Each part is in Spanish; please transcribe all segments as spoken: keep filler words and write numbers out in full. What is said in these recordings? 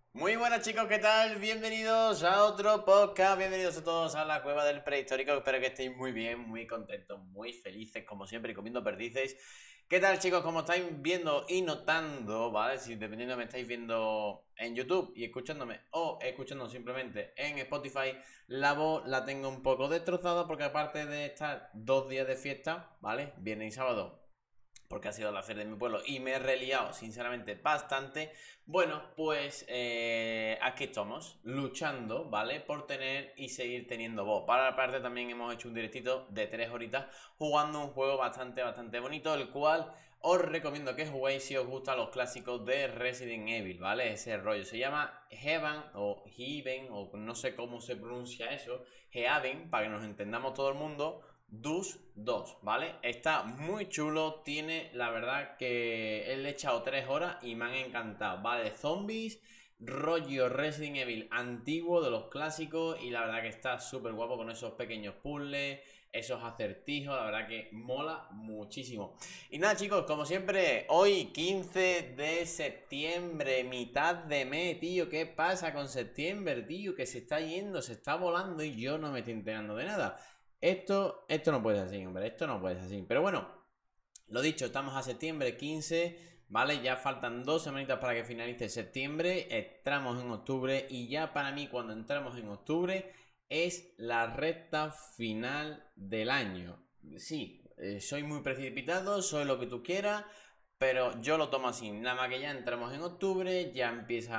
Muy buenas chicos, ¿qué tal? Bienvenidos a otro podcast, bienvenidos a todos a la Cueva del Prehistórico, espero que estéis muy bien, muy contentos, muy felices como siempre y comiendo perdices. ¿Qué tal chicos? Como estáis viendo y notando, ¿vale? Si dependiendo me estáis viendo en YouTube y escuchándome o escuchando simplemente en Spotify, la voz la tengo un poco destrozada porque aparte de estar dos días de fiesta, ¿vale? Viernes y sábado porque ha sido la feria de mi pueblo y me he reliado sinceramente bastante. Bueno, pues eh, aquí estamos, luchando, ¿vale? Por tener y seguir teniendo voz. Para la parte también hemos hecho un directito de tres horitas jugando un juego bastante, bastante bonito, el cual os recomiendo que juguéis si os gustan los clásicos de Resident Evil, ¿vale? Ese rollo se llama Heaven o Heaven, o no sé cómo se pronuncia eso, Heaven, para que nos entendamos todo el mundo. Dus dos, ¿vale? Está muy chulo, tiene la verdad que él le he echado tres horas y me han encantado, ¿vale? Zombies, rollo Resident Evil antiguo de los clásicos y la verdad que está súper guapo con esos pequeños puzzles, esos acertijos, la verdad que mola muchísimo. Y nada chicos, como siempre, hoy quince de septiembre, mitad de mes, tío, ¿qué pasa con septiembre, tío? Que se está yendo, se está volando y yo no me estoy enterando de nada. Esto, esto no puede ser así, hombre, esto no puede ser así. Pero bueno, lo dicho, estamos a septiembre quince, ¿vale? Ya faltan dos semanitas para que finalice septiembre, entramos en octubre y ya para mí cuando entramos en octubre es la recta final del año. Sí, eh, soy muy precipitado, soy lo que tú quieras, pero yo lo tomo así, nada más que ya entramos en octubre, ya empieza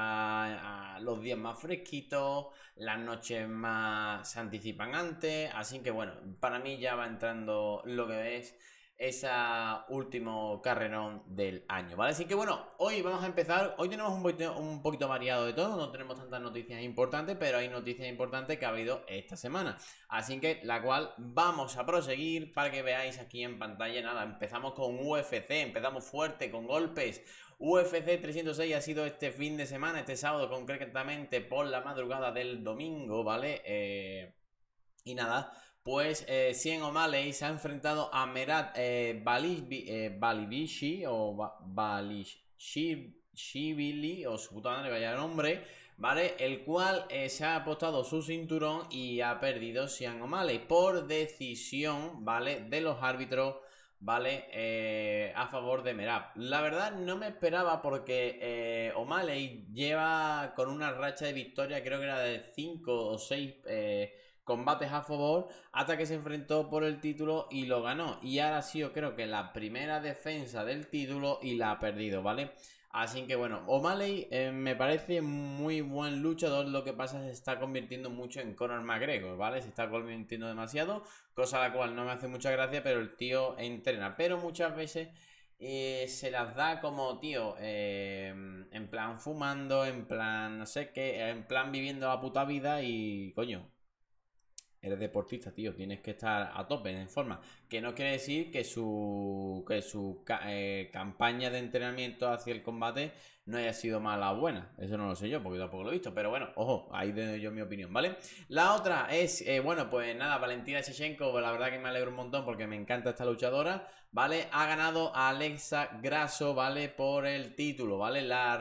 a- a los días más fresquitos, las noches más se anticipan antes, así que bueno, para mí ya va entrando lo que es ese último carrerón del año, ¿vale? Así que bueno, hoy vamos a empezar, hoy tenemos un poquito, un poquito variado de todo, no tenemos tantas noticias importantes, pero hay noticias importantes que ha habido esta semana, así que la cual vamos a proseguir para que veáis aquí en pantalla, nada, empezamos con U F C, empezamos fuerte, con golpes. U F C trescientos seis ha sido este fin de semana, este sábado concretamente por la madrugada del domingo, ¿vale? Eh, y nada, pues eh, Cien O'Malley se ha enfrentado a Merat eh, Balibi- eh, Balibishi o Ba- Balishvili o su puta madre, vaya nombre, ¿vale? El cual eh, se ha apostado su cinturón y ha perdido Sean O'Malley por decisión, ¿vale? De los árbitros, ¿vale? Eh, a favor de Merab. La verdad no me esperaba porque eh, O'Malley lleva con una racha de victoria, creo que era de cinco o seis eh, combates a favor, hasta que se enfrentó por el título y lo ganó. Y ahora ha sido, creo que la primera defensa del título y la ha perdido, ¿vale? Así que bueno, O'Malley eh, me parece muy buen luchador, lo que pasa es que se está convirtiendo mucho en Conor McGregor, ¿vale? Se está convirtiendo demasiado, cosa a la cual no me hace mucha gracia, pero el tío entrena. Pero muchas veces eh, se las da como, tío, eh, en plan fumando, en plan no sé qué, en plan viviendo la puta vida y, coño, eres deportista, tío, tienes que estar a tope en forma. Que no quiere decir que su, que su ca- eh, campaña de entrenamiento hacia el combate no haya sido mala o buena. Eso no lo sé yo, porque tampoco lo he visto. Pero bueno, ojo, ahí doy yo mi opinión, ¿vale? La otra es, eh, bueno, pues nada, Valentina Shevchenko, la verdad que me alegro un montón porque me encanta esta luchadora, ¿vale? Ha ganado a Alexa Grasso, ¿vale? Por el título, ¿vale? La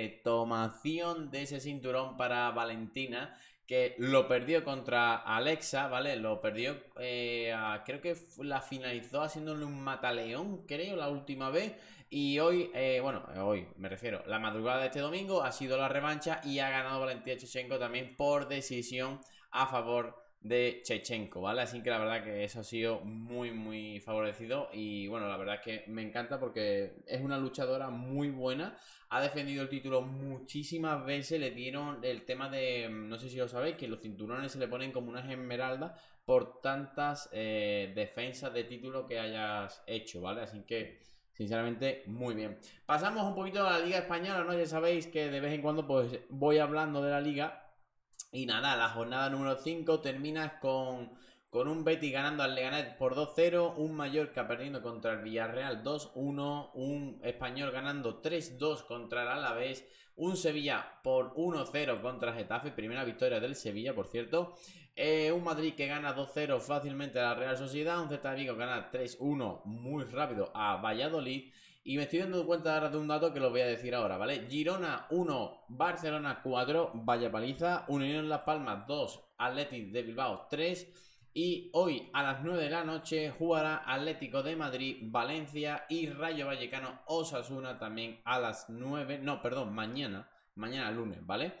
retomación de ese cinturón para Valentina, que lo perdió contra Alexa, ¿vale? Lo perdió, eh, a- creo que la finalizó haciéndole un mataleón, creo, la última vez. Y hoy, eh, bueno, hoy me refiero, la madrugada de este domingo ha sido la revancha y ha ganado Valentina Chechenko también por decisión a favor de Chechenko, ¿vale? Así que la verdad que eso ha sido muy, muy favorecido y bueno, la verdad es que me encanta porque es una luchadora muy buena, ha defendido el título muchísimas veces, le dieron el tema de, no sé si lo sabéis, que los cinturones se le ponen como unas esmeraldas por tantas eh, defensas de título que hayas hecho, ¿vale? Así que, sinceramente, muy bien. Pasamos un poquito a la Liga Española, ¿no? Ya sabéis que de vez en cuando pues voy hablando de la Liga y nada, la jornada número cinco termina con, con un Betis ganando al Leganés por dos cero, un Mallorca perdiendo contra el Villarreal dos uno, un Español ganando tres dos contra el Alavés, un Sevilla por uno cero contra Getafe, primera victoria del Sevilla, por cierto, eh, un Madrid que gana dos cero fácilmente a la Real Sociedad, un Celta de Vigo gana tres uno muy rápido a Valladolid Y me estoy dando cuenta ahora de un dato que lo voy a decir ahora, ¿vale? Girona uno, Barcelona cuatro, vaya paliza. Unión Las Palmas dos, Athletic de Bilbao tres. Y hoy a las nueve de la noche jugará Atlético de Madrid, Valencia y Rayo Vallecano Osasuna también a las nueve. No, perdón, mañana. Mañana lunes, ¿vale?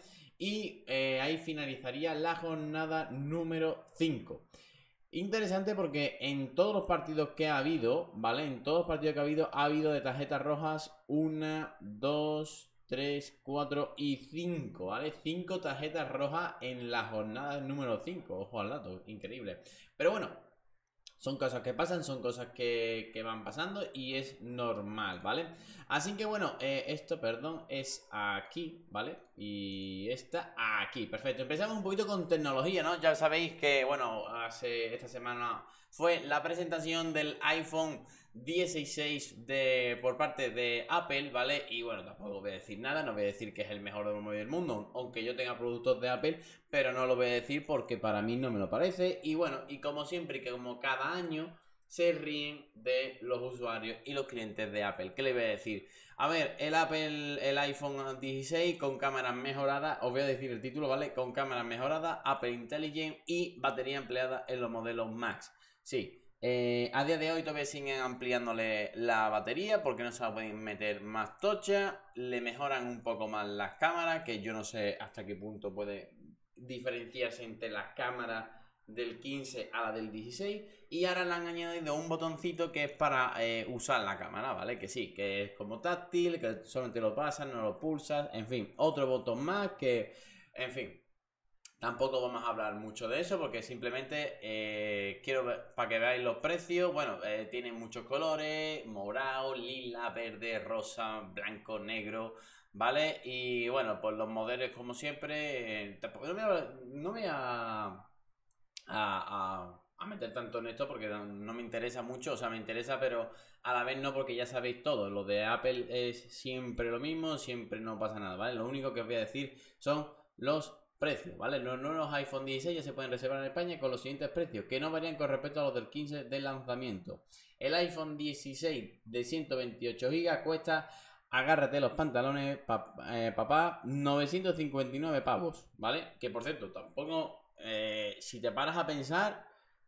Y eh, ahí finalizaría la jornada número cinco. Interesante porque en todos los partidos que ha habido, ¿vale? En todos los partidos que ha habido, ha habido de tarjetas rojas una, dos, tres, cuatro y cinco, ¿vale? cinco tarjetas rojas en la jornada número cinco. Ojo al dato, increíble. Pero bueno, son cosas que pasan, son cosas que, que van pasando y es normal, ¿vale? Así que bueno, eh, esto, perdón, es aquí, ¿vale? Y está aquí, perfecto. Empezamos un poquito con tecnología, ¿no? Ya sabéis que, bueno, hace esta semana fue la presentación del iPhone dieciséis de, por parte de Apple, ¿vale? Y bueno, tampoco voy a decir nada, no voy a decir que es el mejor móvil del mundo, aunque yo tenga productos de Apple, pero no lo voy a decir porque para mí no me lo parece. Y bueno, y como siempre, y que como cada año se ríen de los usuarios y los clientes de Apple. ¿Qué le voy a decir? A ver, el Apple, el iPhone dieciséis con cámaras mejoradas, os voy a decir el título, ¿vale? Con cámaras mejoradas, Apple Intelligent y batería empleada en los modelos Max. Sí, eh, a día de hoy todavía siguen ampliándole la batería porque no se la pueden meter más tocha, le mejoran un poco más las cámaras, que yo no sé hasta qué punto puede diferenciarse entre las cámaras del quince a la del dieciséis, y ahora le han añadido un botoncito que es para eh, usar la cámara, ¿vale? Que sí, que es como táctil, que solamente lo pasas, no lo pulsas, en fin, otro botón más que, en fin, tampoco vamos a hablar mucho de eso porque simplemente eh, quiero ver, para que veáis los precios. Bueno, eh, tienen muchos colores: morado, lila, verde, rosa, blanco, negro, ¿vale? Y bueno, pues los modelos como siempre, eh, tampoco- no me voy a, no me voy a, a, a- a meter tanto en esto porque no, no me interesa mucho, o sea, me interesa, pero a la vez no, porque ya sabéis todo. Lo de Apple es siempre lo mismo, siempre no pasa nada, ¿vale? Lo único que os voy a decir son los precios, ¿vale? Los nuevos iPhone dieciséis ya se pueden reservar en España con los siguientes precios, que no varían con respecto a los del quince del lanzamiento. El iPhone dieciséis de ciento veintiocho gigas cuesta, agárrate los pantalones, pap eh, papá, novecientos cincuenta y nueve pavos, ¿vale? Que por cierto, tampoco, eh, si te paras a pensar,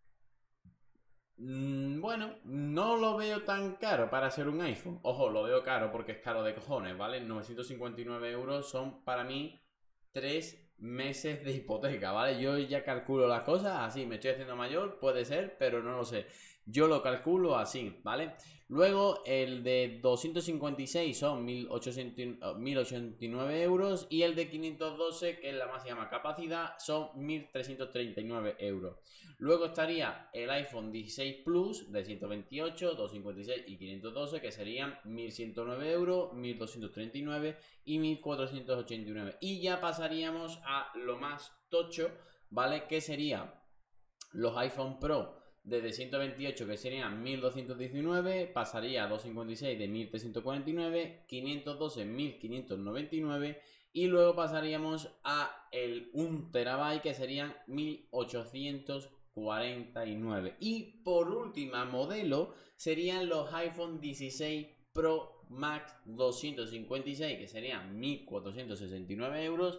mmm, bueno, no lo veo tan caro para ser un iPhone. Ojo, lo veo caro porque es caro de cojones, ¿vale? novecientos cincuenta y nueve euros son para mí tres meses de hipoteca, ¿vale? Yo ya calculo las cosas así, me estoy haciendo mayor, puede ser, pero no lo sé. Yo lo calculo así, ¿vale? Luego el de doscientos cincuenta y seis son mil ochocientos, mil ochenta y nueve euros, y el de quinientos doce, que es la máxima capacidad, son mil trescientos treinta y nueve euros. Luego estaría el iPhone dieciséis Plus de ciento veintiocho, doscientos cincuenta y seis y quinientos doce, que serían mil ciento nueve euros, mil doscientos treinta y nueve y mil cuatrocientos ochenta y nueve. Y ya pasaríamos a lo más tocho, ¿vale? Que sería los iPhone Pro de ciento veintiocho, que serían mil doscientos diecinueve, pasaría a doscientos cincuenta y seis de mil trescientos cuarenta y nueve, quinientos doce mil quinientos noventa y nueve, y luego pasaríamos a el un terabyte, que serían mil ochocientos cuarenta y nueve. Y por última modelo serían los iPhone dieciséis Pro Max doscientos cincuenta y seis, que serían mil cuatrocientos sesenta y nueve euros.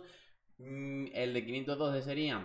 El de quinientos doce serían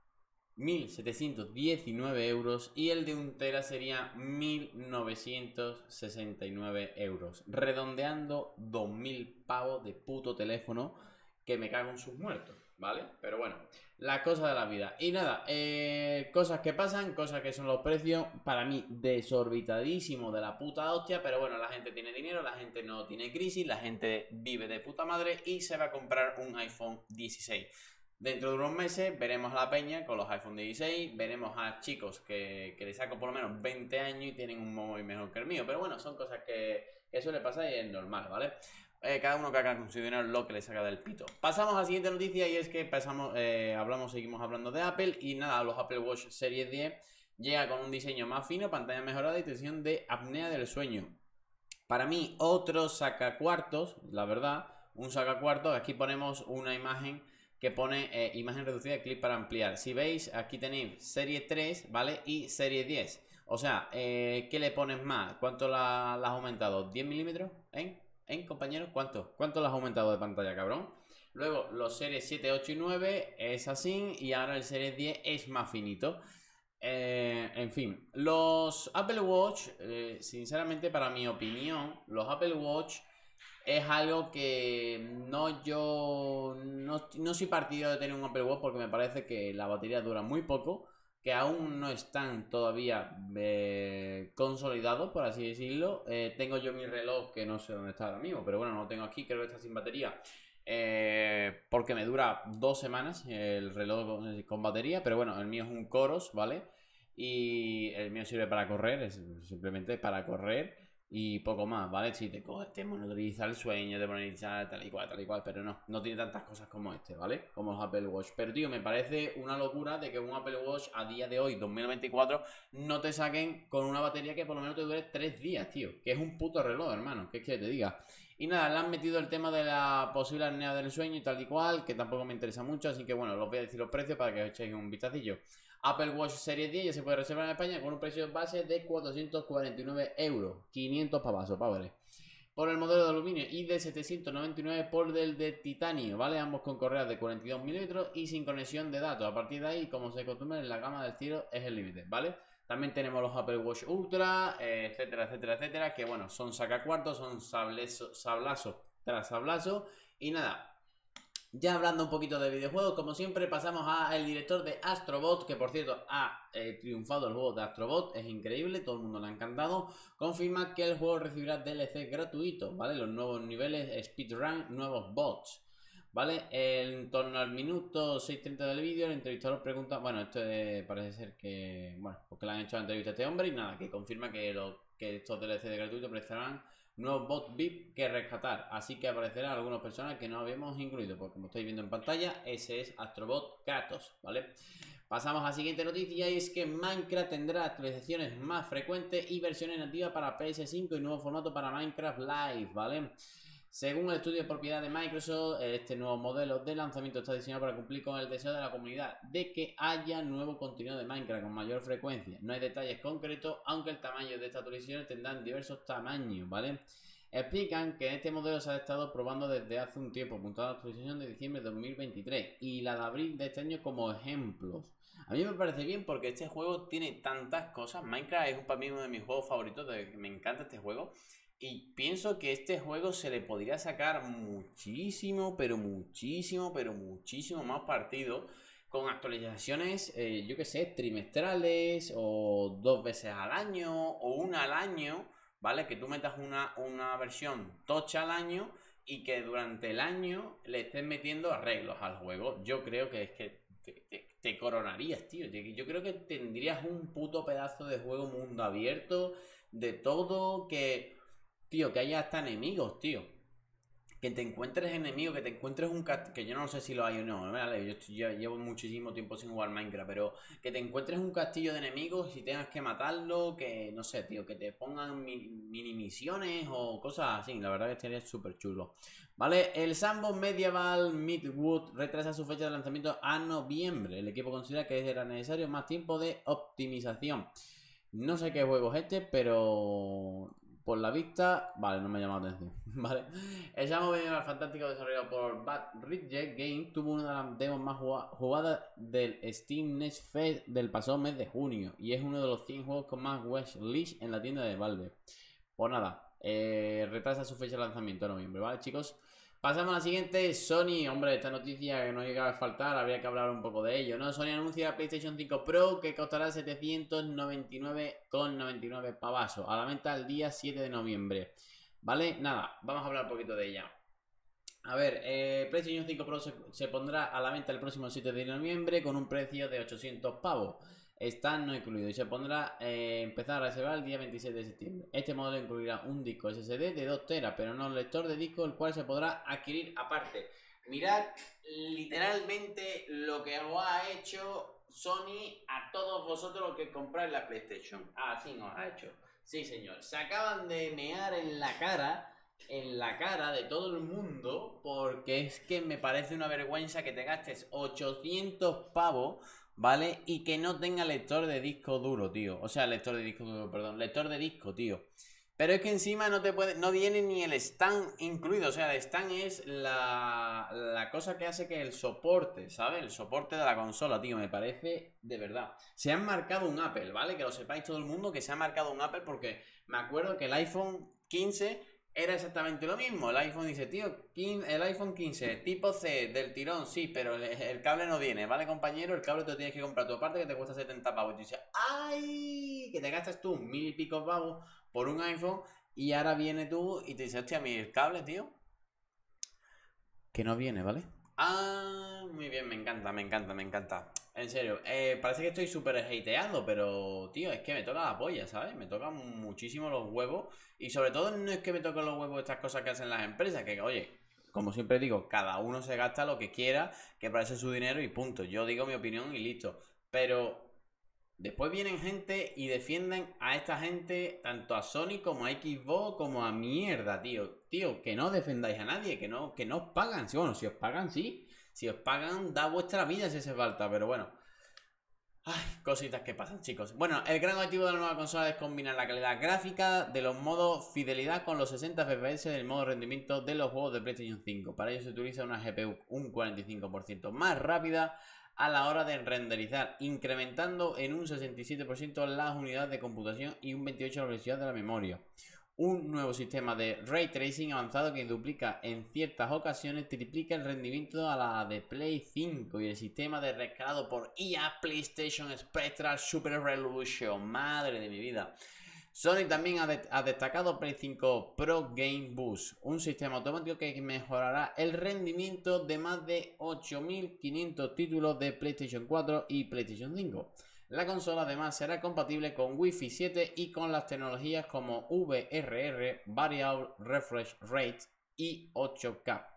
mil setecientos diecinueve euros y el de un tera sería mil novecientos sesenta y nueve euros, redondeando dos mil pavos de puto teléfono, que me cago en sus muertos, ¿vale? Pero bueno, la cosa de la vida. Y nada, eh, cosas que pasan, cosas que son los precios, para mí desorbitadísimo de la puta hostia, pero bueno, la gente tiene dinero, la gente no tiene crisis, la gente vive de puta madre y se va a comprar un iPhone dieciséis. Dentro de unos meses veremos a la peña con los iPhone dieciséis, veremos a chicos que, que les saco por lo menos veinte años y tienen un móvil mejor que el mío. Pero bueno, son cosas que, que suele pasar y es normal, ¿vale? Eh, cada uno que haga con su dinero lo que le saca del pito. Pasamos a la siguiente noticia, y es que pasamos, eh, hablamos, seguimos hablando de Apple. Y nada, los Apple Watch Series diez llega con un diseño más fino, pantalla mejorada y detección de apnea del sueño. Para mí, otro sacacuartos, la verdad, un sacacuartos. Aquí ponemos una imagen que pone eh, imagen reducida, clip para ampliar. Si veis, aquí tenéis serie tres, ¿vale? Y serie diez. O sea, eh, ¿qué le pones más? ¿Cuánto la, la has aumentado? ¿diez milímetros? ¿Eh? ¿Eh, compañeros? ¿Cuánto? ¿Cuánto la has aumentado de pantalla, cabrón? Luego, los Series siete, ocho y nueve es así. Y ahora el Series diez es más finito. Eh, en fin, los Apple Watch, eh, sinceramente, para mi opinión, los Apple Watch es algo que no yo no, no soy partidario de tener un Apple Watch porque me parece que la batería dura muy poco, que aún no están todavía eh, consolidados, por así decirlo. Eh, tengo yo mi reloj que no sé dónde está ahora mismo, pero bueno, no lo tengo aquí, creo que está sin batería. Eh, porque me dura dos semanas el reloj con, con batería, pero bueno, el mío es un Coros, ¿vale? Y el mío sirve para correr, es simplemente para correr y poco más, ¿vale? Si te coges, te monitoriza el sueño, te monitoriza tal y cual, tal y cual, pero no, no tiene tantas cosas como este, ¿vale? Como los Apple Watch. Pero, tío, me parece una locura de que un Apple Watch a día de hoy, dos mil veinticuatro, no te saquen con una batería que por lo menos te dure tres días, tío. Que es un puto reloj, hermano, que es que te diga. Y nada, le han metido el tema de la posible apnea del sueño y tal y cual, que tampoco me interesa mucho, así que bueno, os voy a decir los precios para que os echéis un vistacillo. Apple Watch Series diez ya se puede reservar en España con un precio base de cuatrocientos cuarenta y nueve euros, quinientos pavazos, padre. Por el modelo de aluminio y de setecientos noventa y nueve por el de titanio, ¿vale? Ambos con correas de cuarenta y dos milímetros y sin conexión de datos. A partir de ahí, como se acostumbra en la gama del cielo, es el límite, ¿vale? También tenemos los Apple Watch Ultra, eh, etcétera, etcétera, etcétera, que bueno, son sacacuartos, son sablazo, sablazo tras sablazo. Y nada, ya hablando un poquito de videojuegos, como siempre pasamos al director de Astrobot, que por cierto ha eh, triunfado el juego de Astrobot, es increíble, todo el mundo le ha encantado. Confirma que el juego recibirá D L C gratuito, ¿vale? Los nuevos niveles, speedrun, nuevos bots, ¿vale? En torno al minuto seis treinta del vídeo, el entrevistador pregunta, bueno, esto eh, parece ser que, bueno, porque le han hecho la entrevista a este hombre y nada, que confirma que, lo, que estos D L C de gratuito prestarán nuevos bots V I P que rescatar, así que aparecerán algunas personas que no habíamos incluido, porque como estáis viendo en pantalla, ese es Astrobot Kratos, ¿vale? Pasamos a la siguiente noticia y es que Minecraft tendrá actualizaciones más frecuentes y versiones nativas para P S cinco y nuevo formato para Minecraft Live, ¿vale? Según el estudio de propiedad de Microsoft, este nuevo modelo de lanzamiento está diseñado para cumplir con el deseo de la comunidad de que haya nuevo contenido de Minecraft con mayor frecuencia. No hay detalles concretos, aunque el tamaño de estas actualizaciones tendrán diversos tamaños, ¿vale? Explican que este modelo se ha estado probando desde hace un tiempo, apuntado a la actualización de diciembre de dos mil veintitrés y la de abril de este año como ejemplos. A mí me parece bien porque este juego tiene tantas cosas. Minecraft es para mí uno de mis juegos favoritos, de, me encanta este juego. Y pienso que este juego se le podría sacar muchísimo, pero muchísimo, pero muchísimo más partido con actualizaciones, eh, yo que sé, trimestrales o dos veces al año o una al año, ¿vale? Que tú metas una, una versión tocha al año y que durante el año le estés metiendo arreglos al juego. Yo creo que es que te, te, te coronarías, tío. Yo creo que tendrías un puto pedazo de juego mundo abierto, de todo, que... Tío, que haya hasta enemigos, tío. Que te encuentres enemigos, que te encuentres un castillo. Que yo no sé si lo hay o no, ¿vale? Yo, estoy, yo llevo muchísimo tiempo sin jugar Minecraft, pero que te encuentres un castillo de enemigos y tengas que matarlo. Que no sé, tío, que te pongan mini misiones o cosas así. La verdad que estaría súper chulo, ¿vale? El Sandbox Medieval Midwood retrasa su fecha de lanzamiento a noviembre. El equipo considera que era necesario más tiempo de optimización. No sé qué juego es este, pero por la vista, vale, no me ha llamado la atención, ¿vale? El Shadow Medieval fantástico desarrollado por Bad Reject Game tuvo una de las demos más jugadas del Steam Next Fest del pasado mes de junio y es uno de los cien juegos con más wishlist en la tienda de Valve. Pues nada, eh, retrasa su fecha de lanzamiento a noviembre, ¿vale, chicos? Pasamos a la siguiente. Sony, hombre, esta noticia que no llega a faltar, habría que hablar un poco de ello, ¿no? Sony anuncia la PlayStation cinco Pro que costará setecientos noventa y nueve con noventa y nueve pavazos, a la venta el día siete de noviembre, ¿vale? Nada, vamos a hablar un poquito de ella. A ver, eh, PlayStation cinco Pro se, se pondrá a la venta el próximo siete de noviembre con un precio de ochocientos pavos. Está no incluido y se pondrá eh, empezar a reservar el día veintisiete de septiembre. Este modelo incluirá un disco S S D de dos teras, pero no un lector de disco, el cual se podrá adquirir aparte. Mirad literalmente lo que os ha hecho Sony a todos vosotros los que compráis la PlayStation. Ah, sí, nos ha hecho. Sí, señor. Se acaban de mear en la cara, en la cara de todo el mundo, porque es que me parece una vergüenza que te gastes ochocientos pavos, ¿vale? Y que no tenga lector de disco duro, tío. O sea, lector de disco duro, perdón, lector de disco, tío. Pero es que encima no te puede, no viene ni el stand incluido. O sea, el stand es la, la cosa que hace que el soporte, ¿sabes? El soporte de la consola, tío. Me parece de verdad. Se han marcado un Apple, ¿vale? Que lo sepáis todo el mundo que se ha marcado un Apple porque me acuerdo que el iPhone quince era exactamente lo mismo. El iPhone dice, tío, el iPhone quince, tipo C, del tirón, sí, pero el, el cable no viene, ¿vale, compañero? El cable te lo tienes que comprar tu aparte que te cuesta setenta pavos. Y tú dices, ¡ay! Que te gastas tú mil y pico pavos por un iPhone y ahora viene tú y te dice, hostia, mi cable, tío, que no viene, ¿vale? Ah, muy bien, me encanta, me encanta, me encanta. En serio, eh, parece que estoy súper hateando, pero, tío, es que me toca la polla, ¿sabes? Me tocan muchísimo los huevos. Y sobre todo no es que me toquen los huevos estas cosas que hacen las empresas, que, oye, como siempre digo, cada uno se gasta lo que quiera, que parece su dinero y punto. Yo digo mi opinión y listo. Pero después vienen gente y defienden a esta gente, tanto a Sony como a Xbox, como a mierda, tío. Tío, que no defendáis a nadie, que no, que no os pagan. Sí, bueno, si os pagan, sí. Si os pagan, da vuestra vida si hace falta, pero bueno. Ay, cositas que pasan, chicos. Bueno, el gran objetivo de la nueva consola es combinar la calidad gráfica de los modos fidelidad con los sesenta F P S del modo rendimiento de los juegos de PlayStation cinco. Para ello se utiliza una G P U un cuarenta y cinco por ciento más rápida a la hora de renderizar, incrementando en un sesenta y siete por ciento las unidades de computación y un veintiocho por ciento la velocidad de la memoria. Un nuevo sistema de Ray Tracing avanzado que duplica en ciertas ocasiones, triplica el rendimiento a la de Play cinco y el sistema de rescalado por I A PlayStation Spectral Super Resolution. Madre de mi vida. Sony también ha, de ha destacado Play cinco Pro Game Boost, un sistema automático que mejorará el rendimiento de más de ocho mil quinientos títulos de PlayStation cuatro y PlayStation cinco. La consola además será compatible con Wi-Fi siete y con las tecnologías como V R R, Variable Refresh Rate y ocho K.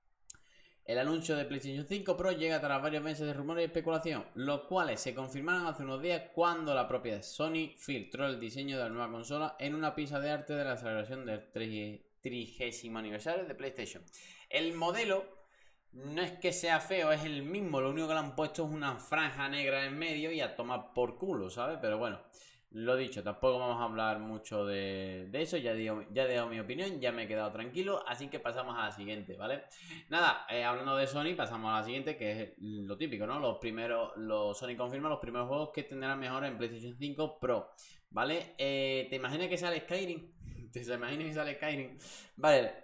El anuncio de PlayStation cinco Pro llega tras varios meses de rumores y especulación, los cuales se confirmaron hace unos días cuando la propia Sony filtró el diseño de la nueva consola en una pieza de arte de la celebración del trigésimo aniversario de PlayStation. El modelo no es que sea feo, es el mismo, lo único que le han puesto es una franja negra en medio y a tomar por culo, ¿sabes? Pero bueno, lo dicho, tampoco vamos a hablar mucho de, de eso, ya, digo, ya he dado mi opinión, ya me he quedado tranquilo, así que pasamos a la siguiente, ¿vale? Nada, eh, hablando de Sony, pasamos a la siguiente, que es lo típico, ¿no? Los primeros, los Sony confirma los primeros juegos que tendrán mejor en PlayStation cinco Pro, ¿vale? Eh, ¿Te imaginas que sale Skyrim? ¿Te imaginas que sale Skyrim? Vale,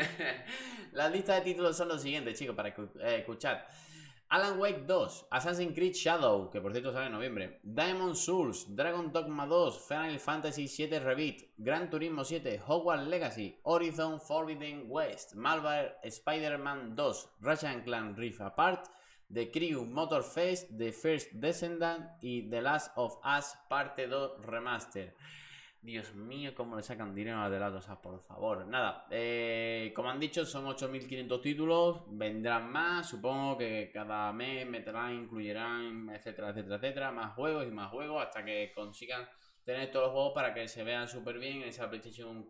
la lista de títulos son los siguientes, chicos, para eh, escuchar. Alan Wake dos, Assassin's Creed Shadow, que por cierto sale en noviembre, Diamond Souls, Dragon Dogma dos, Final Fantasy siete Rebirth, Gran Turismo siete, Hogwarts Legacy, Horizon Forbidden West, Marvel Spider-Man dos, Ratchet and Clank Rift Apart, The Crew Motorfest, The First Descendant y The Last of Us Parte dos Remaster. Dios mío, cómo le sacan dinero a The Last of Us, por favor. Nada, eh, como han dicho, son ocho mil quinientos títulos, vendrán más, supongo que cada mes meterán, incluirán, etcétera, etcétera, etcétera, más juegos y más juegos hasta que consigan tener todos los juegos para que se vean súper bien en esa PlayStation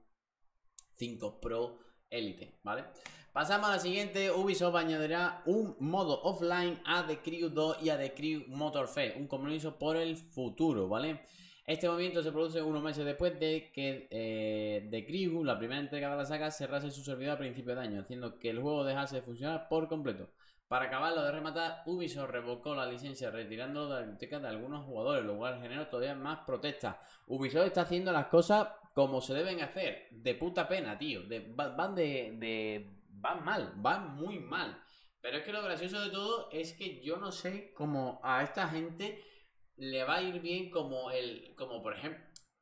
cinco Pro Elite, ¿vale? Pasamos a la siguiente. Ubisoft añadirá un modo offline a The Crew dos y a The Crew Motorfest, un compromiso por el futuro, ¿vale? Este movimiento se produce unos meses después de que eh, The Crew, la primera entrega de la saga, cerrase su servidor a principios de año, haciendo que el juego dejase de funcionar por completo. Para acabarlo de rematar, Ubisoft revocó la licencia retirándolo de la biblioteca de algunos jugadores, lo cual generó todavía más protestas. Ubisoft está haciendo las cosas como se deben hacer, de puta pena, tío. De, van de, de... van mal, van muy mal. Pero es que lo gracioso de todo es que yo no sé cómo a esta gente le va a ir bien como el, como por ejemplo,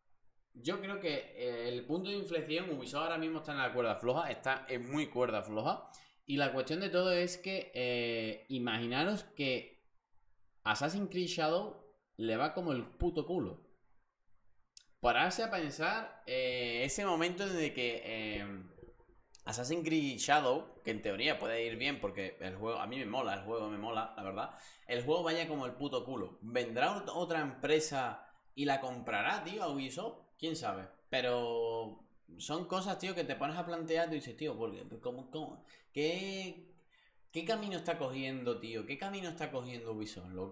yo creo que el punto de inflexión, Ubisoft ahora mismo está en la cuerda floja, está en muy cuerda floja, y la cuestión de todo es que eh, imaginaros que Assassin's Creed Shadow le va como el puto culo. Pararse a pensar eh, ese momento en el que eh, Assassin's Creed Shadow, que en teoría puede ir bien porque el juego, a mí me mola, el juego me mola, la verdad. El juego vaya como el puto culo. ¿Vendrá otra empresa y la comprará, tío, a Ubisoft? ¿Quién sabe? Pero son cosas, tío, que te pones a plantear y dices, tío, ¿por qué, cómo, cómo, qué, ¿qué camino está cogiendo, tío? ¿Qué camino está cogiendo Ubisoft, loco?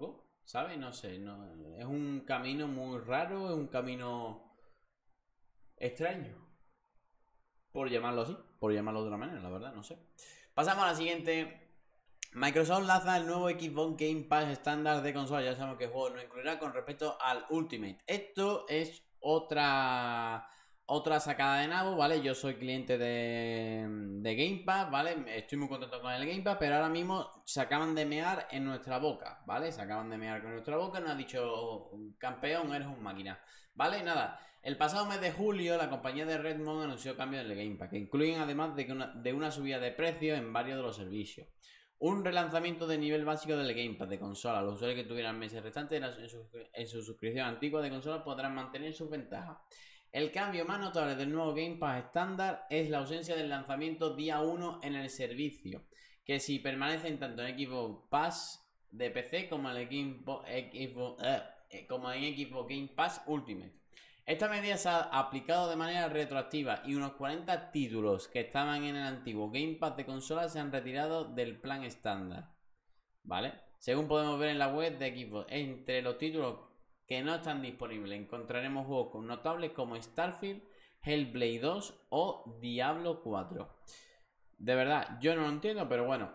¿sabes? No sé, no, es un camino muy raro, es un camino extraño, por llamarlo así, por llamarlo de una manera, la verdad, no sé. Pasamos a la siguiente. Microsoft lanza el nuevo Xbox Game Pass estándar de consola. Ya sabemos que el juego no incluirá con respecto al Ultimate. Esto es otra otra sacada de nabo, ¿vale? Yo soy cliente de, de Game Pass, ¿vale? Estoy muy contento con el Game Pass, pero ahora mismo se acaban de mear en nuestra boca, ¿vale? Se acaban de mear con nuestra boca. Nos ha dicho, campeón, eres un máquina, ¿vale? Nada. El pasado mes de julio, la compañía de Redmond anunció cambios en el Game Pass, que incluyen además de, que una, de una subida de precios en varios de los servicios. Un relanzamiento de nivel básico del Game Pass de consola. Los usuarios que tuvieran meses restantes en su, en su suscripción antigua de consola podrán mantener sus ventajas. El cambio más notable del nuevo Game Pass estándar es la ausencia del lanzamiento día uno en el servicio, que si permanecen tanto en Xbox Pass de P C como en, el Xbox, Xbox, eh, como en Xbox Game Pass Ultimate. Esta medida se ha aplicado de manera retroactiva y unos cuarenta títulos que estaban en el antiguo Game Pass de consola se han retirado del plan estándar, ¿vale? Según podemos ver en la web de Xbox, entre los títulos que no están disponibles encontraremos juegos notables como Starfield, Hellblade dos o Diablo cuatro. De verdad, yo no lo entiendo, pero bueno.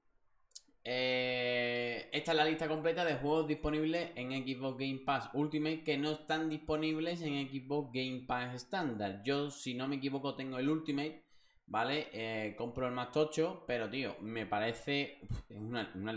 Eh, esta es la lista completa de juegos disponibles en Xbox Game Pass Ultimate que no están disponibles en Xbox Game Pass estándar. Yo, si no me equivoco, tengo el Ultimate, ¿vale? Eh, compro el más tocho, pero tío, me parece uf, una, una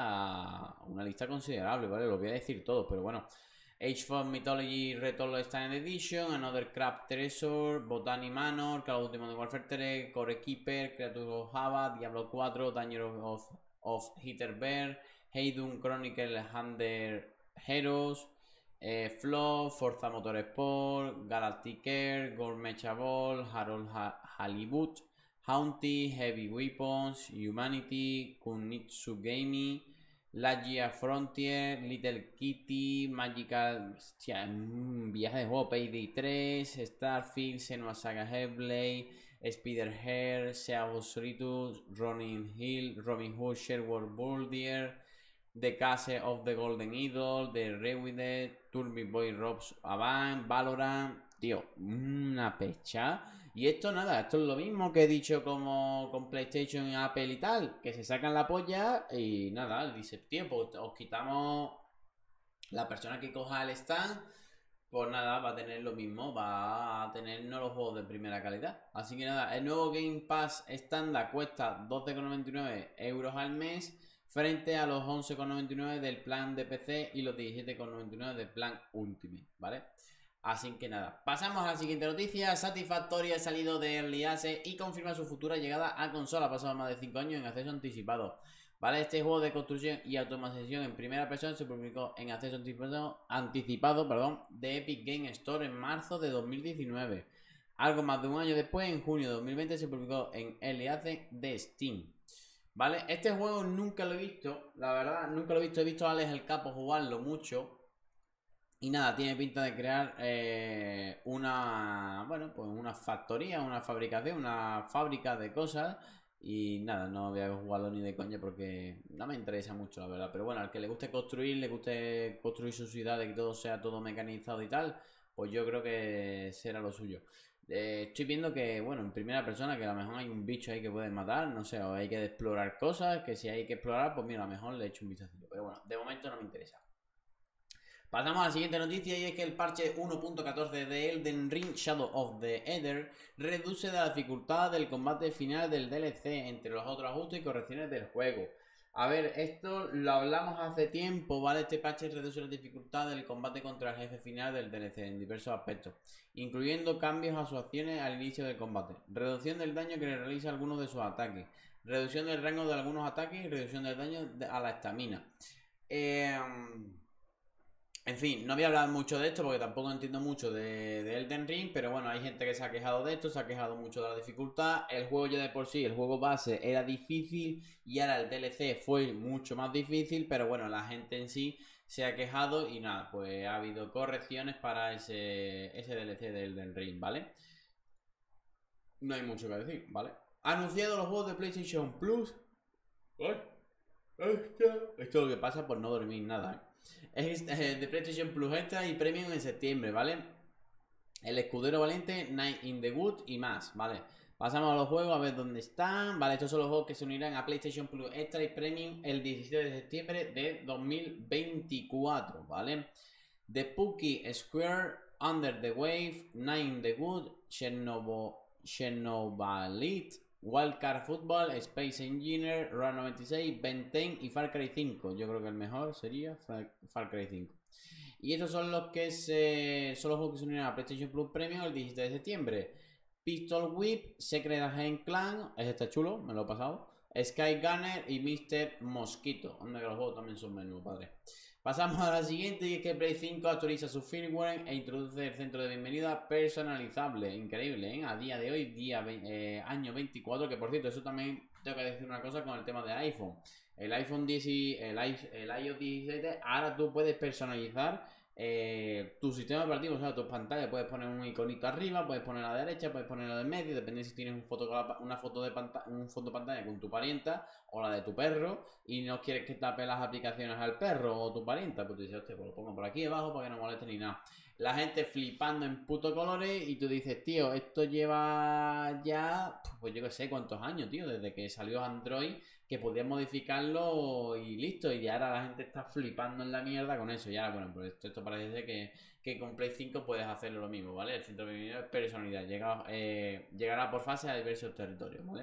lista una lista considerable, ¿vale? Lo voy a decir todo, pero bueno. Age of Mythology Retold Standard Edition, Another Craft Treasure, Botany Manor, Call of Duty Modern Warfare tres, Core Keeper, Creatures of Hava, Diablo cuatro, Danger of, of Hitter Bear, Heidun Chronicle Hunter Heroes, eh, Flow, Forza Motorsport, Galactic Air, Gourmet Chabol, Harold ha Halibut, Haunty, Heavy Weapons, Humanity, Kunitsu Gaming, Lagia Frontier, Little Kitty, Magical, hostia, un viaje de juego, Payday tres, Starfield, Senua Saga Hellblade, Spider Hair, Sea Solitus, Ronin Hill, Robin Hood, Sherwood Bulldeer, The Castle of the Golden Idol, The Rewided, Turby Boy Robs Avant, Valorant, tío, una pecha. Y esto nada, esto es lo mismo que he dicho como con PlayStation, Apple y tal, que se sacan la polla y nada, dice, tío, pues os quitamos la persona que coja el stand, pues nada, va a tener lo mismo, va a tener no los juegos de primera calidad. Así que nada, el nuevo Game Pass estándar cuesta doce con noventa y nueve euros al mes frente a los once con noventa y nueve del plan de P C y los diecisiete con noventa y nueve del plan Ultimate, ¿vale? Así que nada, pasamos a la siguiente noticia. Satisfactory ha salido de Early Access y confirma su futura llegada a consola. Ha pasado más de cinco años en acceso anticipado. ¿Vale? Este juego de construcción y automatización en primera persona se publicó en acceso anticipado, anticipado perdón, de Epic Game Store en marzo de dos mil diecinueve. Algo más de un año después, en junio de dos mil veinte, se publicó en Early Access de Steam. ¿Vale? Este juego nunca lo he visto, la verdad, nunca lo he visto. He visto a Alex el Capo jugarlo mucho. Y nada, tiene pinta de crear eh, una, bueno, pues una factoría, una fabricación, una fábrica de cosas. Y nada, no voy a jugarlo ni de coña porque no me interesa mucho, la verdad. Pero bueno, al que le guste construir, le guste construir su ciudad, de que todo sea todo mecanizado y tal, pues yo creo que será lo suyo. Eh, estoy viendo que, bueno, en primera persona, que a lo mejor hay un bicho ahí que puedes matar, no sé, o hay que explorar cosas, que si hay que explorar, pues mira, a lo mejor le echo un vistazo. Pero bueno, de momento no me interesa. Pasamos a la siguiente noticia y es que el parche uno punto catorce de Elden Ring Shadow of the Nether reduce la dificultad del combate final del D L C entre los otros ajustes y correcciones del juego. A ver, esto lo hablamos hace tiempo, ¿vale? Este parche reduce la dificultad del combate contra el jefe final del D L C en diversos aspectos, incluyendo cambios a sus acciones al inicio del combate, reducción del daño que le realiza algunos de sus ataques, reducción del rango de algunos ataques y reducción del daño a la estamina. Eh... En fin, no voy a hablar mucho de esto porque tampoco entiendo mucho de, de Elden Ring, pero bueno, hay gente que se ha quejado de esto, se ha quejado mucho de la dificultad. El juego ya de por sí, el juego base era difícil y ahora el D L C fue mucho más difícil, pero bueno, la gente en sí se ha quejado y nada, pues ha habido correcciones para ese, ese D L C de Elden Ring, ¿vale? No hay mucho que decir, ¿vale? Anunciado los juegos de PlayStation Plus. ¿Eh? Esto, esto es lo que pasa por no dormir nada. ¿eh? Es eh, de PlayStation Plus Extra y Premium en septiembre, ¿vale? El Escudero Valiente, Night in the Wood y más, ¿vale? Pasamos a los juegos a ver dónde están. Vale, estos son los juegos que se unirán a PlayStation Plus Extra y Premium el diecisiete de septiembre de dos mil veinticuatro, ¿vale? The Pookie Square, Under the Wave, Night in the Wood, Chernobyl, Chernobylite, Wildcard Football, Space Engineer, Road noventa y seis, Ben diez y Far Cry cinco. Yo creo que el mejor sería Far Cry cinco. Y estos son los que se, son los juegos que se unieron a PlayStation Plus Premium el diecisiete de septiembre. Pistol Whip, Secret Agent Clan, ese está chulo, me lo he pasado. Sky Gunner y mister Mosquito. Anda que los juegos también son menús, padre. Pasamos a la siguiente y es que Play cinco actualiza su firmware e introduce el centro de bienvenida personalizable. Increíble, ¿eh? A día de hoy, día eh, año veinticuatro, que por cierto, eso también tengo que decir una cosa con el tema del iPhone. El iPhone diez y el, el iOS diecisiete, ahora tú puedes personalizar eh, tu sistema operativo, o sea, tus pantallas. Puedes poner un iconito arriba, puedes poner a la derecha, puedes ponerlo en medio, depende si tienes un foto, una foto de pantalla, un foto pantalla con tu parienta o la de tu perro y no quieres que tape las aplicaciones al perro o tu parienta, pues tú dices, hostia, pues lo pongo por aquí abajo para que no moleste ni nada. La gente flipando en puto colores y tú dices, tío, esto lleva ya, pues yo que sé cuántos años, tío, desde que salió Android, que podías modificarlo y listo, y ahora la gente está flipando en la mierda con eso. Y ahora, bueno, pues esto, esto parece que, que con Play cinco puedes hacerlo lo mismo, ¿vale? El centro de bienvenida es personalidad, llega, eh, llegará por fase a diversos territorios, ¿vale?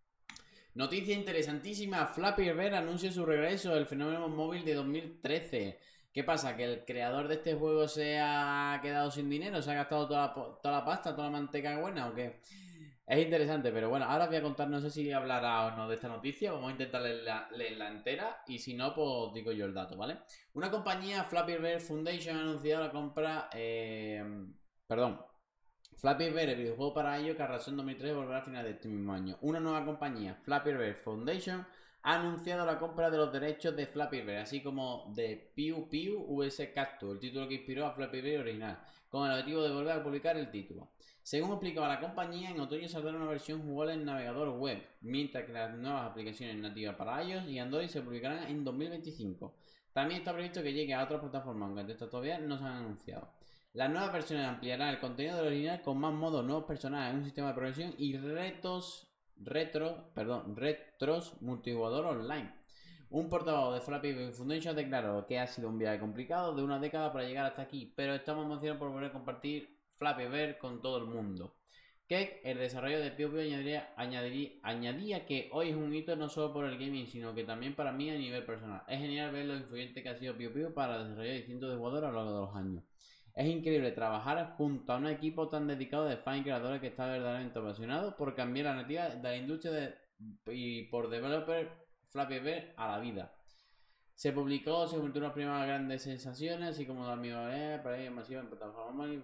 Noticia interesantísima, Flappy Bird anuncia su regreso, el fenómeno móvil de dos mil trece. ¿Qué pasa? ¿Que el creador de este juego se ha quedado sin dinero? ¿Se ha gastado toda la, toda la pasta, toda la manteca buena o qué? Es interesante, pero bueno, ahora os voy a contar, no sé si hablará o no de esta noticia, vamos a intentar leerla, leerla entera y si no, pues digo yo el dato, ¿vale? Una compañía, Flappy Bird Foundation, ha anunciado la compra, eh, perdón, Flappy Bird, el videojuego para ello que arrasó en dos mil tres, volverá a finales de este mismo año. Una nueva compañía, Flappy Bird Foundation, ha anunciado la compra de los derechos de Flappy Bird, así como de Piu Piu vs Cactus, el título que inspiró a Flappy Bird original, con el objetivo de volver a publicar el título. Según explicaba la compañía, en otoño saldrá una versión jugable en navegador web, mientras que las nuevas aplicaciones nativas para iOS y Android se publicarán en dos mil veinticinco. También está previsto que llegue a otras plataformas, aunque estos todavía no se han anunciado. Las nuevas versiones ampliarán el contenido del original con más modos, nuevos personajes, un sistema de progresión y retos, retro, perdón, retros multijugador online. Un portavoz de Flappy Bird Foundation declaró que ha sido un viaje complicado de una década para llegar hasta aquí, pero estamos emocionados por volver a compartir Flappy Bird con todo el mundo. Que el desarrollo de Piu Piu añadiría, añadiría, añadía que hoy es un hito no solo por el gaming, sino que también para mí a nivel personal. Es genial ver lo influyente que ha sido Piu Piu para desarrollar distintos de jugadores a lo largo de los años. Es increíble trabajar junto a un equipo tan dedicado de fans y creadores que está verdaderamente apasionado por cambiar la narrativa de la industria de, y por developer Flappy Bird a la vida. Se publicó, se convirtió en las primeras grandes sensaciones, así como la misma eh, para ir masiva en plataformas móviles.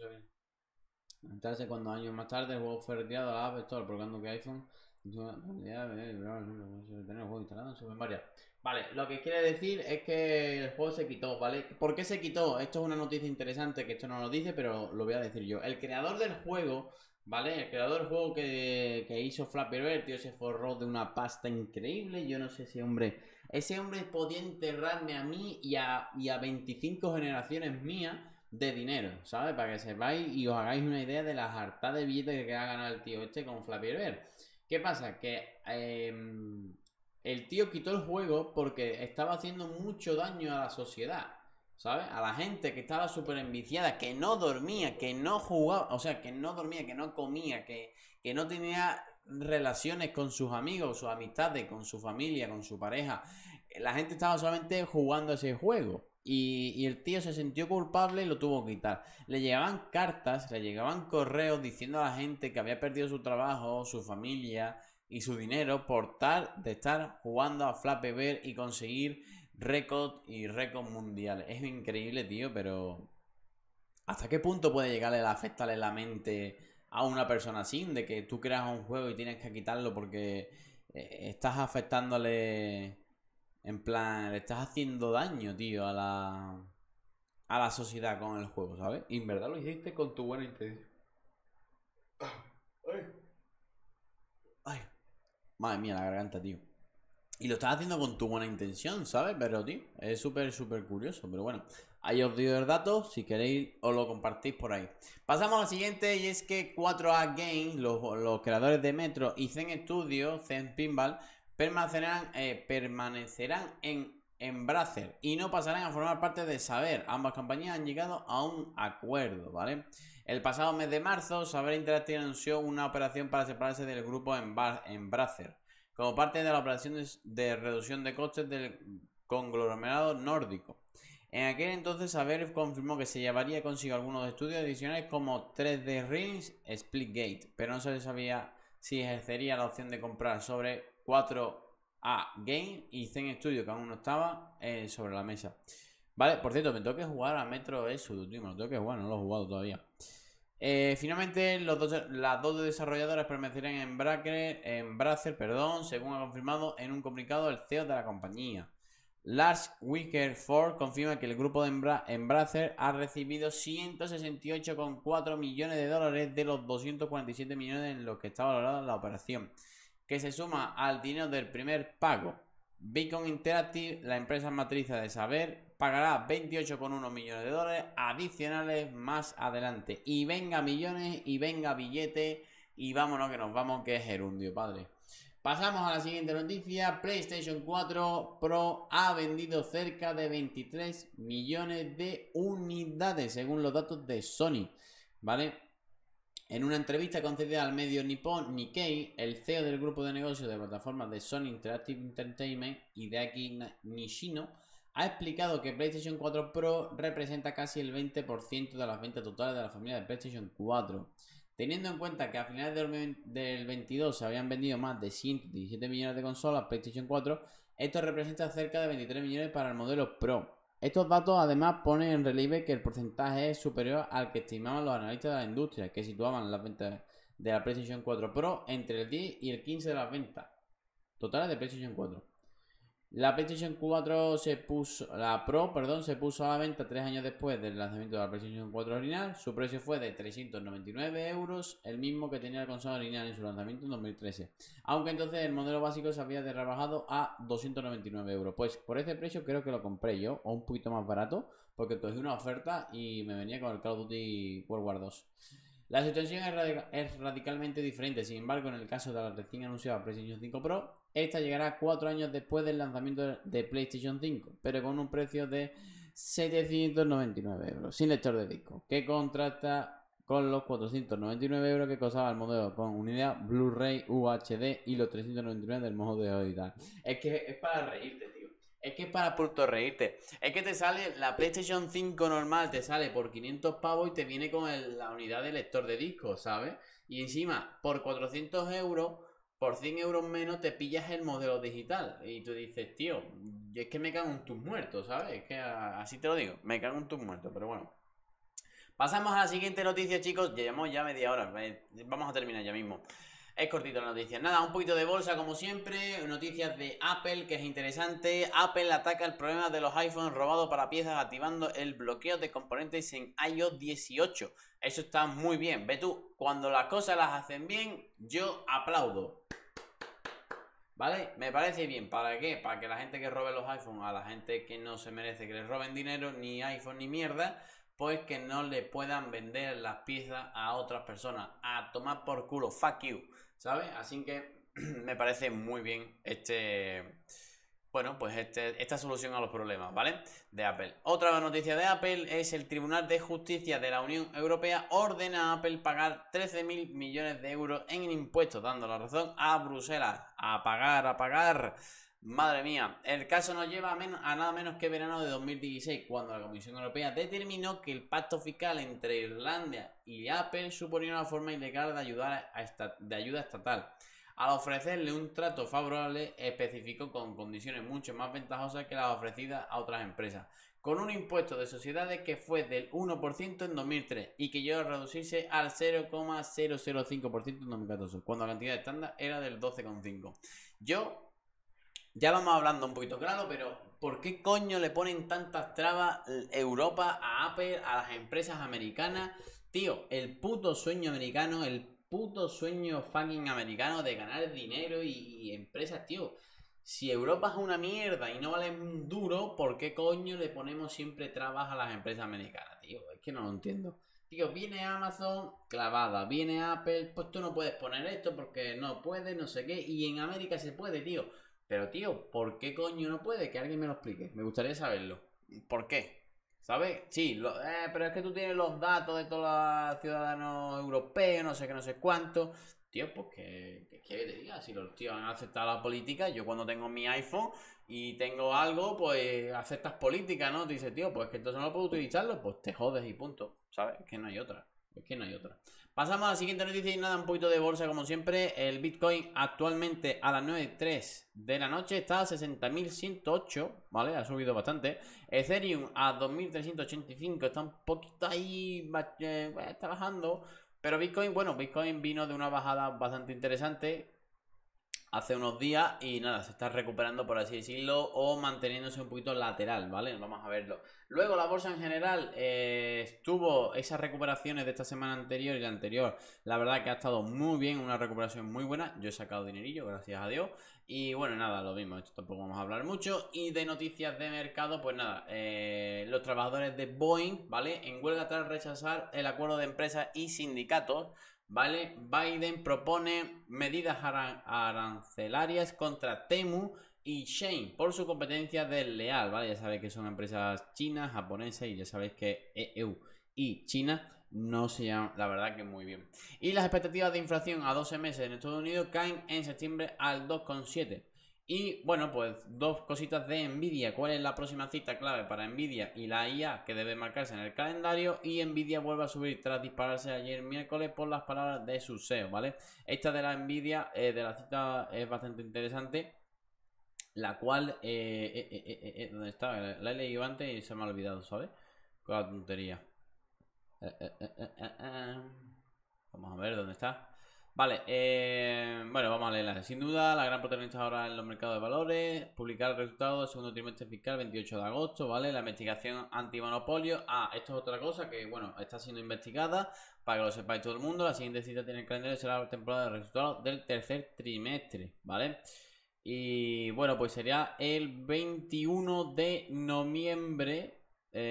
Entonces, cuando años más tarde el juego fue retirado a la App Store, provocando que iPhone tener el juego instalado en su memoria. Vale, lo que quiere decir es que el juego se quitó, ¿vale? ¿Por qué se quitó? Esto es una noticia interesante que esto no lo dice, pero lo voy a decir yo. El creador del juego, ¿vale? El creador del juego que, que hizo Flappy Bird, tío, se forró de una pasta increíble. Yo no sé si, hombre, ese hombre podía enterrarme a mí y a, y a veinticinco generaciones mías de dinero, ¿sabes? Para que sepáis y os hagáis una idea de las hartas de billetes que ha ganado el tío este con Flappy Bird. ¿Qué pasa? Que eh, el tío quitó el juego porque estaba haciendo mucho daño a la sociedad, ¿sabes? A la gente que estaba súper enviciada, que no dormía, que no jugaba, o sea, que no dormía, que no comía, que, que no tenía relaciones con sus amigos, sus amistades, con su familia, con su pareja. La gente estaba solamente jugando ese juego. Y, y, el tío se sintió culpable y lo tuvo que quitar. Le llegaban cartas, le llegaban correos diciendo a la gente que había perdido su trabajo, su familia y su dinero por tal de estar jugando a Flappy Bird y conseguir récord y récord mundiales. Es increíble, tío, pero ¿hasta qué punto puede llegarle a afectarle la mente a una persona así? De que tú creas un juego y tienes que quitarlo porque eh, estás afectándole... En plan, le estás haciendo daño, tío, a la... A la sociedad con el juego, ¿sabes? Y en verdad lo hiciste con tu buena intención. Ay. Ay. Madre mía, la garganta, tío. Y lo estás haciendo con tu buena intención, ¿sabes? Pero, tío, es súper, súper curioso. Pero bueno, ahí os digo el dato. Si queréis, os lo compartís por ahí. Pasamos al siguiente y es que cuatro A Games, los, los creadores de Metro y Zen Studio, Zen Pinball, permanecerán, eh, permanecerán en Embracer y no pasarán a formar parte de Saber. Ambas compañías han llegado a un acuerdo, ¿vale? El pasado mes de marzo, Saber Interactive anunció una operación para separarse del grupo Embracer, como parte de la operación de, de reducción de costes del conglomerado nórdico. En aquel entonces, Saber confirmó que se llevaría consigo algunos estudios adicionales como tres D Rings, Splitgate, pero no se sabía si ejercería la opción de comprar sobre cuatro A Game y Zen Studio, que aún no estaba eh, sobre la mesa. Vale, por cierto, me tengo que jugar a Metro Exodus, tío, me lo tengo que jugar, no lo he jugado todavía. Eh, finalmente, los dos, las dos desarrolladoras permanecerán en Bracer, en Bracer, perdón, según ha confirmado en un comunicado el C E O de la compañía. Lars Wicker Ford confirma que el grupo de Embra Embracer ha recibido ciento sesenta y ocho coma cuatro millones de dólares de los doscientos cuarenta y siete millones en los que está valorada la operación, que se suma al dinero del primer pago. Beacon Interactive, la empresa matriz de Saber, pagará veintiocho coma uno millones de dólares adicionales más adelante. Y venga millones, y venga billete, y vámonos que nos vamos, que es gerundio, padre. Pasamos a la siguiente noticia. PlayStation cuatro Pro ha vendido cerca de veintitrés millones de unidades, según los datos de Sony, ¿vale? En una entrevista concedida al medio Nippon Nikkei, el C E O del grupo de negocios de plataformas de Sony Interactive Entertainment, Hideaki Nishino, ha explicado que PlayStation cuatro Pro representa casi el veinte por ciento de las ventas totales de la familia de PlayStation cuatro. Teniendo en cuenta que a finales del veintidós se habían vendido más de ciento diecisiete millones de consolas PlayStation cuatro, esto representa cerca de veintitrés millones para el modelo Pro. Estos datos además ponen en relieve que el porcentaje es superior al que estimaban los analistas de la industria, que situaban las ventas de la PlayStation cuatro Pro entre el diez y el quince de las ventas totales de PlayStation cuatro. La PlayStation cuatro se puso, la Pro, perdón, se puso a la venta tres años después del lanzamiento de la PlayStation cuatro original. Su precio fue de trescientos noventa y nueve euros, el mismo que tenía la consola original en su lanzamiento en dos mil trece. Aunque entonces el modelo básico se había rebajado a doscientos noventa y nueve euros. Pues por ese precio creo que lo compré yo, o un poquito más barato, porque cogí una oferta y me venía con el Call of Duty World War dos. La situación es, radical, es radicalmente diferente. Sin embargo, en el caso de la recién anunciada PlayStation cinco Pro, esta llegará cuatro años después del lanzamiento de PlayStation cinco, pero con un precio de setecientos noventa y nueve euros, sin lector de disco, que contrasta con los cuatrocientos noventa y nueve euros que costaba el modelo con unidad Blu-ray U H D y los trescientos noventa y nueve del modo de digital. Es que es para reírte, tío. Es que es para puto reírte. Es que te sale la PlayStation cinco normal, te sale por quinientos pavos y te viene con el, la unidad de lector de disco, ¿sabes? Y encima, por cuatrocientos euros, por cien euros menos, te pillas el modelo digital. Y tú dices, tío, es que me cago en tus muertos, ¿sabes? Es que así te lo digo, me cago en tus muertos, pero bueno. Pasamos a la siguiente noticia, chicos. Llevamos ya media hora, vamos a terminar ya mismo. Es cortito la noticia. Nada, un poquito de bolsa como siempre. Noticias de Apple, que es interesante. Apple ataca el problema de los iPhones robados para piezas activando el bloqueo de componentes en i O S dieciocho. Eso está muy bien. Ve tú, cuando las cosas las hacen bien, yo aplaudo. ¿Vale? Me parece bien. ¿Para qué? Para que la gente que robe los iPhones, a la gente que no se merece que les roben dinero, ni iPhone ni mierda, pues que no le puedan vender las piezas a otras personas. A tomar por culo. Fuck you. ¿Sabes? Así que me parece muy bien este... Bueno, pues este, esta solución a los problemas, ¿vale? De Apple. Otra noticia de Apple es el Tribunal de Justicia de la Unión Europea ordena a Apple pagar trece mil millones de euros en impuestos, dando la razón a Bruselas. A pagar, a pagar. Madre mía, el caso nos lleva a, menos, a nada menos que verano de dos mil dieciséis, cuando la Comisión Europea determinó que el pacto fiscal entre Irlanda y Apple suponía una forma ilegal de, ayudar a esta, de ayuda estatal. Al ofrecerle un trato favorable, especificó con condiciones mucho más ventajosas que las ofrecidas a otras empresas, con un impuesto de sociedades que fue del uno por ciento en dos mil tres y que llegó a reducirse al cero coma cero cero cinco por ciento en dos mil catorce, cuando la cantidad estándar era del doce coma cinco por ciento. Yo... Ya vamos hablando un poquito claro, pero ¿por qué coño le ponen tantas trabas Europa a Apple, a las empresas americanas? Tío, el puto sueño americano, el puto sueño fucking americano de ganar dinero y, y empresas, tío. Si Europa es una mierda y no vale un duro, ¿por qué coño le ponemos siempre trabas a las empresas americanas, tío? Es que no lo entiendo. Tío, viene Amazon clavada, viene Apple, pues tú no puedes poner esto porque no puedes, no sé qué, y en América se puede, tío. Pero, tío, ¿por qué coño no puede? Que alguien me lo explique. Me gustaría saberlo. ¿Por qué? ¿Sabes? Sí, lo- eh, pero es que tú tienes los datos de todos los ciudadanos europeos, no sé qué, no sé cuánto. Tío, pues que, que, que te diga, si los tíos han aceptado la política, yo cuando tengo mi iPhone y tengo algo, pues aceptas política, ¿no? Te dice, tío, pues que entonces no puedo utilizarlo, pues te jodes y punto, ¿sabes? Es que no hay otra, es que no hay otra. Pasamos a la siguiente noticia y nada, un poquito de bolsa como siempre. El Bitcoin actualmente a las nueve y tres de la noche está a sesenta mil ciento ocho, ¿vale? Ha subido bastante. Ethereum a dos mil trescientos ochenta y cinco, está un poquito ahí, eh, está bajando. Pero Bitcoin, bueno, Bitcoin vino de una bajada bastante interesante hace unos días y nada, se está recuperando por así decirlo o manteniéndose un poquito lateral, ¿vale? Vamos a verlo. Luego la bolsa en general eh, estuvo esas recuperaciones de esta semana anterior y la anterior, la verdad que ha estado muy bien, una recuperación muy buena, yo he sacado dinerillo, gracias a Dios, y bueno, nada, lo mismo, esto tampoco vamos a hablar mucho, y de noticias de mercado, pues nada, eh, los trabajadores de Boeing, ¿vale? En huelga tras rechazar el acuerdo de empresas y sindicatos, ¿vale? Biden propone medidas aran arancelarias contra Temu y Shein por su competencia desleal, ¿vale? Ya sabéis que son empresas chinas, japonesas y ya sabéis que E U y China no se llaman, la verdad que muy bien. Y las expectativas de inflación a doce meses en Estados Unidos caen en septiembre al dos coma siete. Y bueno, pues dos cositas de Nvidia. ¿Cuál es la próxima cita clave para Nvidia y la I A que debe marcarse en el calendario? Y Nvidia vuelve a subir tras dispararse ayer miércoles por las palabras de su C E O, ¿vale? Esta de la Nvidia, eh, de la cita, es bastante interesante. La cual, eh, eh, eh, eh, eh, ¿dónde está? La he leído antes y se me ha olvidado, ¿sabes? Con la tontería. Eh, eh, eh, eh, eh, eh. Vamos a ver dónde está. Vale, eh, bueno, vamos a leerla. Sin duda, la gran protagonista ahora en los mercados de valores. Publicar el resultado del segundo trimestre fiscal veintiocho de agosto, ¿vale? La investigación antimonopolio. Ah, esto es otra cosa que, bueno, está siendo investigada. Para que lo sepáis todo el mundo. La siguiente cita tiene el calendario será la temporada de resultados del tercer trimestre, ¿vale? Y bueno, pues sería el veintiuno de noviembre.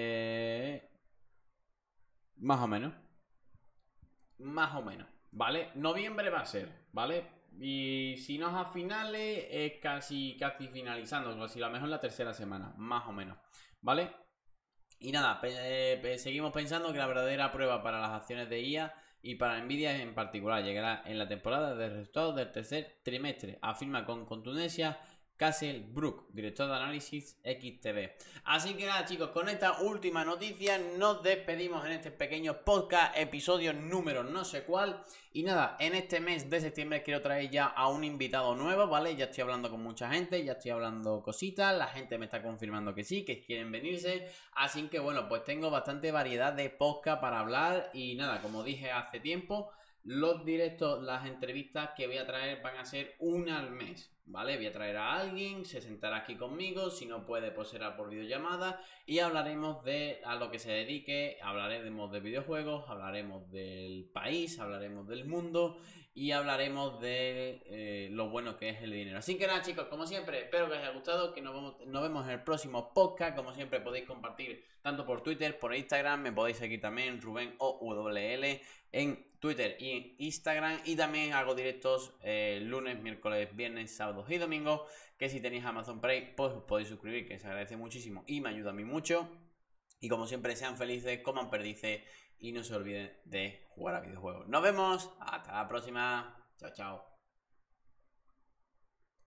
Eh, más o menos. Más o menos, ¿vale? Noviembre va a ser, ¿vale? Y si no es a finales, es casi, casi finalizando, casi a lo mejor la tercera semana, más o menos, ¿vale? Y nada, pe eh, seguimos pensando que la verdadera prueba para las acciones de I A y para Nvidia en particular llegará en la temporada de resultados del tercer trimestre, afirma con contundencia Castle Brook, director de análisis X T V. Así que nada, chicos, con esta última noticia nos despedimos en este pequeño podcast, episodio número no sé cuál. Y nada, en este mes de septiembre quiero traer ya a un invitado nuevo, ¿vale? Ya estoy hablando con mucha gente, ya estoy hablando cositas, la gente me está confirmando que sí, que quieren venirse. Así que bueno, pues tengo bastante variedad de podcast para hablar. Y nada, como dije hace tiempo, los directos, las entrevistas que voy a traer van a ser una al mes, ¿vale? Voy a traer a alguien, se sentará aquí conmigo, si no puede pues será por videollamada y hablaremos de a lo que se dedique, hablaremos de videojuegos, hablaremos del país, hablaremos del mundo y hablaremos de eh, lo bueno que es el dinero. Así que nada, chicos, como siempre, espero que os haya gustado, que nos vemos, nos vemos en el próximo podcast. Como siempre podéis compartir tanto por Twitter, por Instagram, me podéis seguir también Rubén O W L en Twitter y en Instagram, y también hago directos eh, lunes, miércoles, viernes, sábados y domingos, que si tenéis Amazon Prime pues os podéis suscribir, que se agradece muchísimo y me ayuda a mí mucho. Y como siempre, sean felices, coman perdices y no se olviden de jugar a videojuegos. Nos vemos, hasta la próxima, chao chao.